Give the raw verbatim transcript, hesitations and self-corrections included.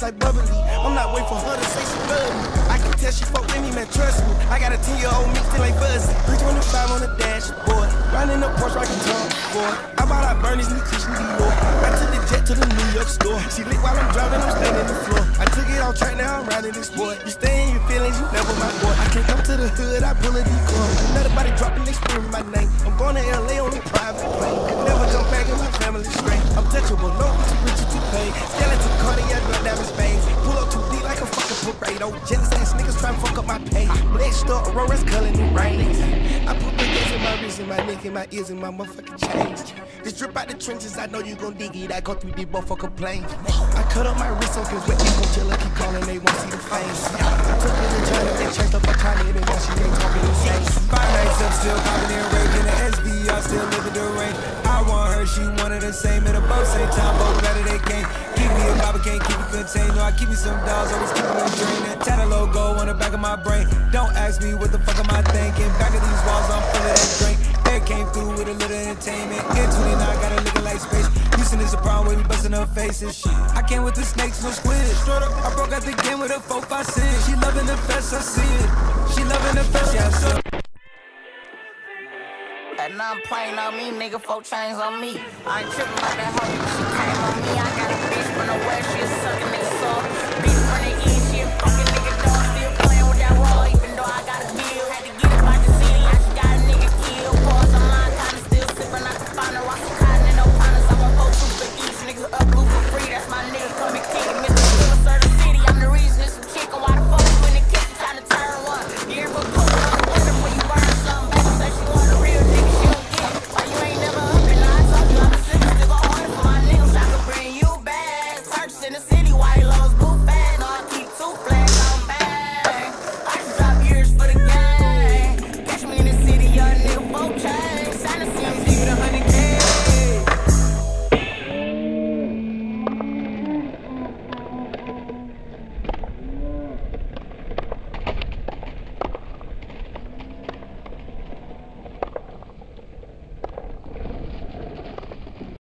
like bubbly. I'm not waiting for her to say she love me. I can tell she fuck with me, man, trust me. I got a ten year old me still ain't fuzzy. three twenty-five on the dashboard, riding the Porsche like a Tom Ford. I bought out Bernie's new Christian Dior. I took the jet to the New York store. She lit while I'm driving, I'm standing on the floor. I took it off track, now I'm riding this sport. You stay in your feelings, you never my boy. I can't come to the hood, I pull a decoy. Another body dropping, they screaming my name. I'm going to L A on a private plane. Never come back in my family's strength. I'm touchable, no, too rich, too paid. Skeleton cardiac, blood diamond veins. Pull up too deep like a fucking parade. Oh, jealous ass niggas trying to fuck up my pay. Blessed up, Aurora's culling the rain. I put baguettes in my wrist, in my neck, in my ears, in my motherfucking chains. This drip out the trenches, I know you gon' dig it. I go through these motherfucking planes. I cut up my wrist on cause wet people chill, keep calling, they won't see the face. I took it to China, they changed up my China, and now she ain't talking the same. Five nights up, still popping and raving. The S V R still living the rain. I want her, she wanted the same. In the boat, same time, both better they can't. Keep me a bobber, can't keep it contained. No, I keep me some dolls, always keep me draining. Tat a logo on the back of my brain. Don't ask me what the fuck am I thinking. Back of these walls, I'm full of that drink. Air came through with a little entertainment. In twenty-nine, got her looking like space. Houston is a problem where we busting her faces. Shit. I came with the snakes, no squid. I broke out the game with a four five six. She loving the fest, I see it. She loving the fest, yeah, I see it. That none playing on me, nigga, four chains on me. I ain't tripping about that hoe, she came on me. I got a bitch from the west, she a sucking nigga soul. Bitch